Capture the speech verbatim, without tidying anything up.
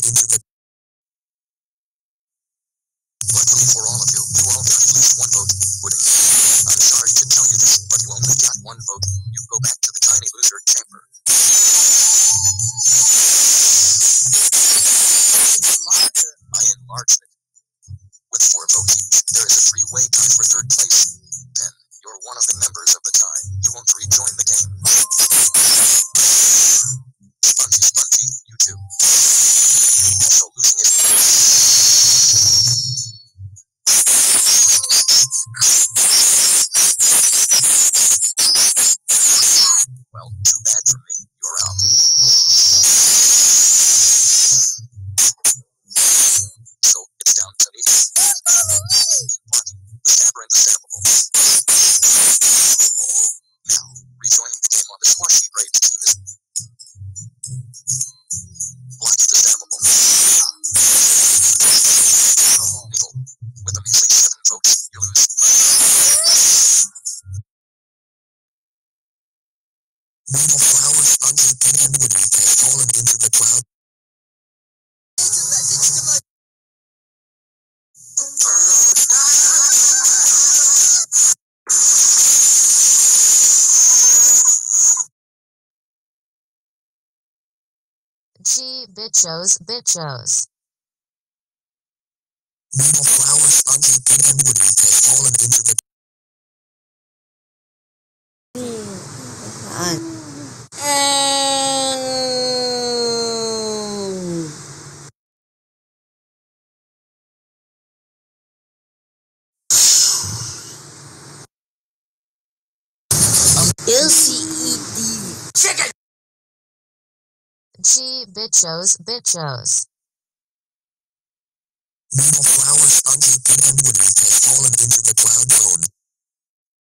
into the... Luckily for all of you, you all got at least one vote. Woody, I'm sorry to tell you this, but you only got one vote. You go back to the tiny loser chamber. I enlarged it. With four votes each, there is a three-way tie for third place. Ben, you're one of the members of the tie. You won't rejoin the game. Spongy, Spongy, you too. Also losing is... Well, too bad for me. You're out. So, it's down to me. The Stabber and the Stabbable. Now, rejoining the game on the Squashy Braves team is... Blotch the Stabbable. Needle, with a measly seven votes, you lose. Needle, Flower, Spongy, Pig, and Woody have fallen into the cloud. Gee, bitchos, bitchos. Needle, Flower, Spongy, Pig, and Woody have fallen into the... L C E D chicken. Gee, bitchos, bitchos. Needle, Flower, Spongy, Pig, and Woody have fallen into the cloud zone.